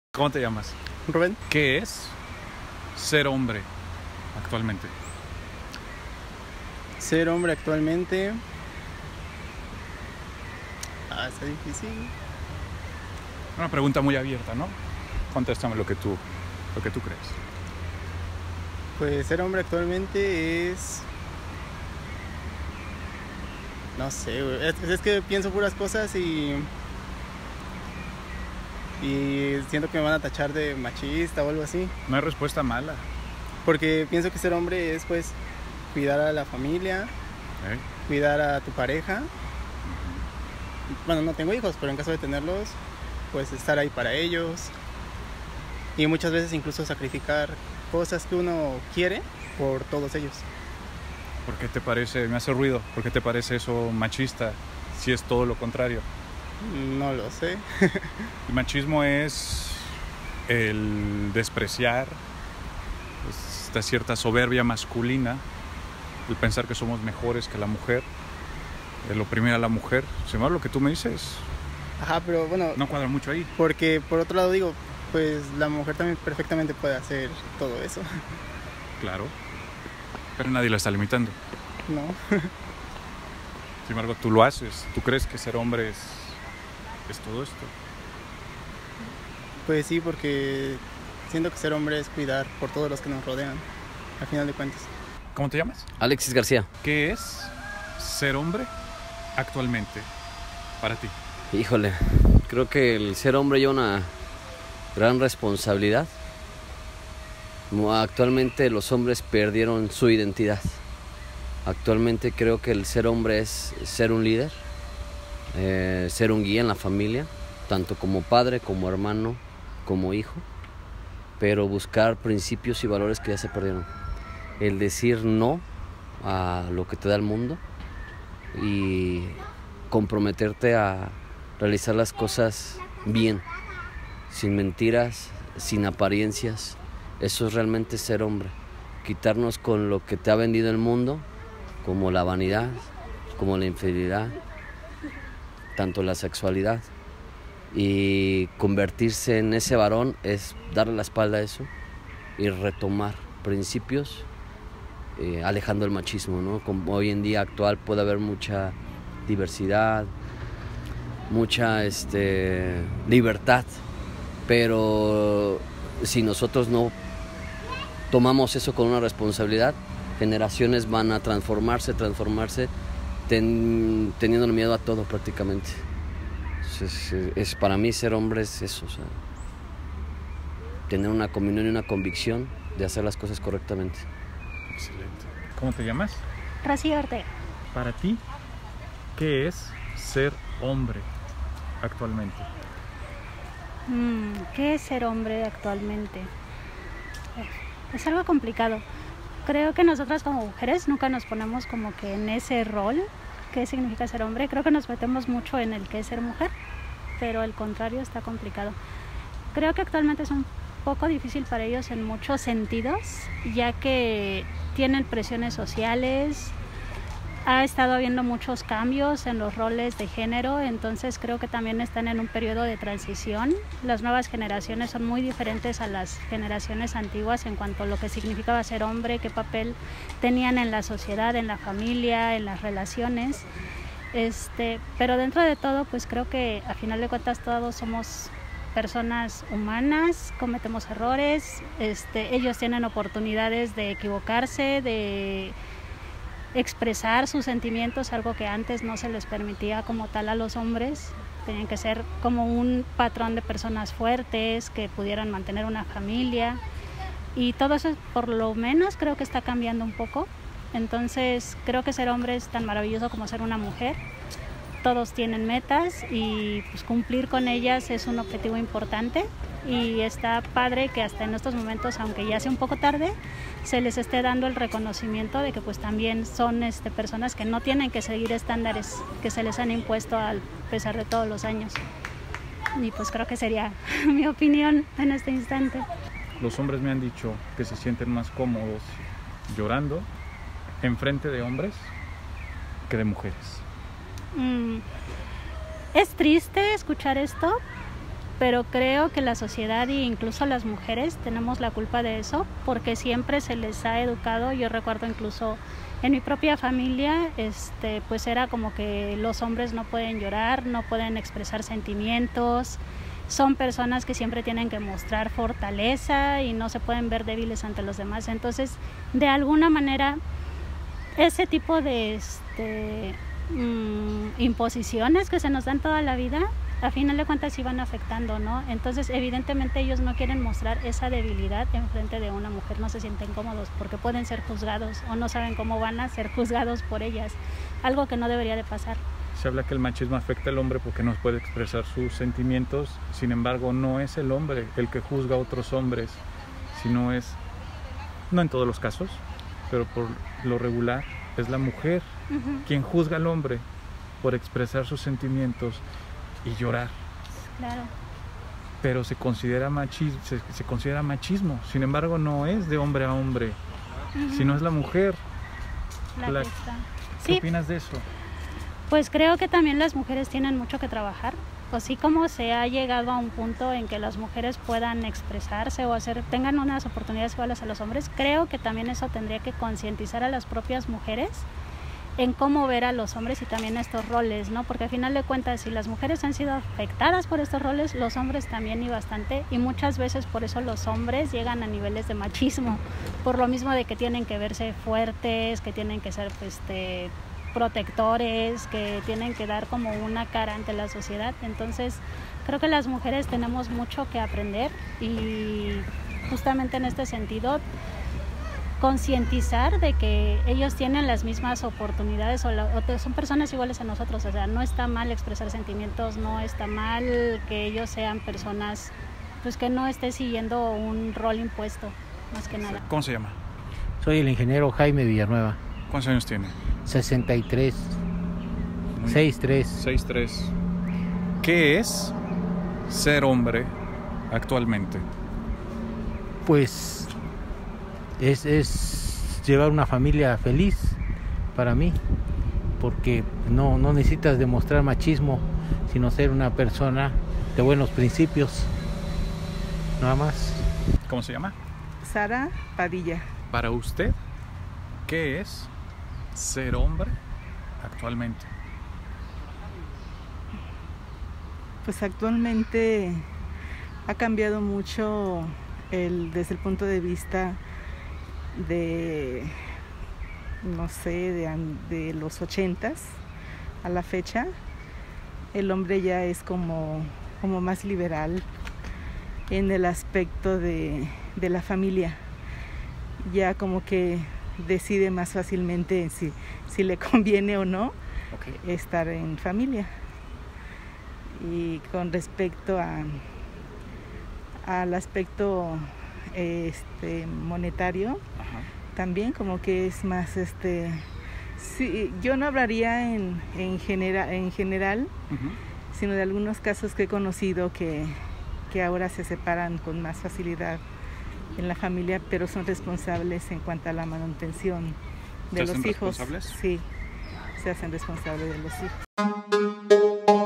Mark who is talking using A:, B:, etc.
A: ¿Cómo te llamas?
B: Rubén.
A: ¿Qué es ser hombre actualmente?
B: Ser hombre actualmente. Está difícil.
A: Una pregunta muy abierta, ¿no? Contéstame lo que tú crees.
B: Pues ser hombre actualmente es... No sé, güey. Es que pienso puras cosas y siento que me van a tachar de machista o algo así.
A: No hay respuesta mala.
B: Porque pienso que ser hombre es pues cuidar a la familia, cuidar a tu pareja. Bueno, no tengo hijos, pero en caso de tenerlos, pues estar ahí para ellos. Y muchas veces incluso sacrificar cosas que uno quiere por todos ellos.
A: ¿Por qué te parece, me hace ruido, por qué te parece eso machista si es todo lo contrario?
B: No lo sé.
A: El machismo es el despreciar esta cierta soberbia masculina, el pensar que somos mejores que la mujer, el oprimir a la mujer. Sin embargo, lo que tú me dices,
B: Ajá, pero bueno,
A: no cuadra mucho ahí.
B: porque por otro lado digo, pues la mujer también perfectamente puede hacer todo eso.
A: Claro, pero nadie la está limitando.
B: No.
A: Sin embargo, tú lo haces. ¿Tú crees que ser hombre es todo esto?
B: Pues sí, porque siento que ser hombre es cuidar por todos los que nos rodean, al final de cuentas.
A: ¿Cómo te llamas?
C: Alexis García.
A: ¿Qué es ser hombre actualmente para ti?
C: Híjole, creo que el ser hombre lleva una gran responsabilidad. Actualmente los hombres perdieron su identidad. Actualmente creo que el ser hombre es ser un líder, ser un guía en la familia, tanto como padre, como hermano, como hijo, pero buscar principios y valores que ya se perdieron. El decir no a lo que te da el mundo y comprometerte a realizar las cosas bien, sin mentiras, sin apariencias. Eso es realmente ser hombre. Quitarnos con lo que te ha vendido el mundo, como la vanidad, como la infidelidad, tanto la sexualidad. Y convertirse en ese varón es darle la espalda a eso y retomar principios, alejando el machismo, ¿no? Como hoy en día actual puede haber mucha diversidad, mucha libertad, pero si nosotros no tomamos eso con una responsabilidad, generaciones van a transformarse teniendo miedo a todo prácticamente. Para mí ser hombre es eso, o sea, tener una comunión y una convicción de hacer las cosas correctamente.
A: Excelente. ¿Cómo te llamas?
D: Rocío Ortega.
A: Para ti, ¿qué es ser hombre actualmente?
D: ¿Qué es ser hombre actualmente? Es algo complicado. Creo que nosotras como mujeres nunca nos ponemos como que en ese rol. ¿Qué significa ser hombre? Creo que nos metemos mucho en el que es ser mujer, pero el contrario está complicado. Creo que actualmente es un poco difícil para ellos en muchos sentidos, ya que tienen presiones sociales, ha estado habiendo muchos cambios en los roles de género, entonces creo que también están en un periodo de transición. Las nuevas generaciones son muy diferentes a las generaciones antiguas en cuanto a lo que significaba ser hombre, qué papel tenían en la sociedad, en la familia, en las relaciones. Pero dentro de todo, pues creo que a final de cuentas todos somos personas humanas, cometemos errores, ellos tienen oportunidades de equivocarse, de expresar sus sentimientos, algo que antes no se les permitía como tal a los hombres. Tenían que ser como un patrón de personas fuertes, que pudieran mantener una familia, y todo eso por lo menos creo que está cambiando un poco. Entonces creo que ser hombre es tan maravilloso como ser una mujer. Todos tienen metas y pues cumplir con ellas es un objetivo importante, y está padre que hasta en estos momentos, aunque ya sea un poco tarde, se les esté dando el reconocimiento de que pues también son personas que no tienen que seguir estándares que se les han impuesto a pesar de todos los años. Y pues creo que sería mi opinión en este instante.
A: Los hombres me han dicho que se sienten más cómodos llorando en frente de hombres que de mujeres.
D: Es triste escuchar esto, pero creo que la sociedad e incluso las mujeres tenemos la culpa de eso, porque siempre se les ha educado. Yo recuerdo incluso en mi propia familia, pues era como que los hombres no pueden llorar, no pueden expresar sentimientos, son personas que siempre tienen que mostrar fortaleza y no se pueden ver débiles ante los demás. Entonces, de alguna manera, ese tipo de imposiciones que se nos dan toda la vida, a final de cuentas sí van afectando, ¿no? Entonces, evidentemente ellos no quieren mostrar esa debilidad en frente de una mujer, no se sienten cómodos porque pueden ser juzgados o no saben cómo van a ser juzgados por ellas, algo que no debería de pasar.
A: Se habla que el machismo afecta al hombre porque no puede expresar sus sentimientos, sin embargo no es el hombre el que juzga a otros hombres, sino es, no en todos los casos, pero por lo regular es la mujer quien juzga al hombre por expresar sus sentimientos y llorar.
D: Claro.
A: Pero se considera machismo, sin embargo no es de hombre a hombre, sino es la mujer
D: la que está.
A: ¿Qué
D: Sí,
A: opinas de eso?
D: pues creo que también las mujeres tienen mucho que trabajar, así como se ha llegado a un punto en que las mujeres puedan expresarse o tengan unas oportunidades iguales a los hombres. Creo que también eso tendría que concientizar a las propias mujeres en cómo ver a los hombres y también estos roles, ¿no? Porque al final de cuentas, si las mujeres han sido afectadas por estos roles, los hombres también, y bastante, y muchas veces por eso los hombres llegan a niveles de machismo, por lo mismo de que tienen que verse fuertes, que tienen que ser protectores, que tienen que dar como una cara ante la sociedad. Entonces, creo que las mujeres tenemos mucho que aprender y justamente en este sentido concientizar de que ellos tienen las mismas oportunidades o son personas iguales a nosotros. O sea, no está mal expresar sentimientos, no está mal que ellos sean personas pues que no esté siguiendo un rol impuesto, más que nada.
A: ¿Cómo se llama?
E: Soy el ingeniero Jaime Villanueva.
A: ¿Cuántos años tiene?
E: 63. 63.
A: 63. ¿Qué es ser hombre actualmente?
E: Pues es llevar una familia feliz para mí, porque no necesitas demostrar machismo, sino ser una persona de buenos principios, nada más.
A: ¿Cómo se llama?
F: Sara Padilla.
A: Para usted, ¿qué es ser hombre actualmente?
F: Pues actualmente ha cambiado mucho desde el punto de vista de, no sé, de los 80s a la fecha. El hombre ya es como más liberal en el aspecto de la familia. Ya como que decide más fácilmente si le conviene o no estar en familia. Y con respecto al aspecto monetario, también como que es más sí, yo no hablaría en general, sino de algunos casos que he conocido que ahora se separan con más facilidad en la familia, pero son responsables en cuanto a la manutención de los hijos.
A: ¿Responsables?
F: Sí, se hacen responsables de los hijos.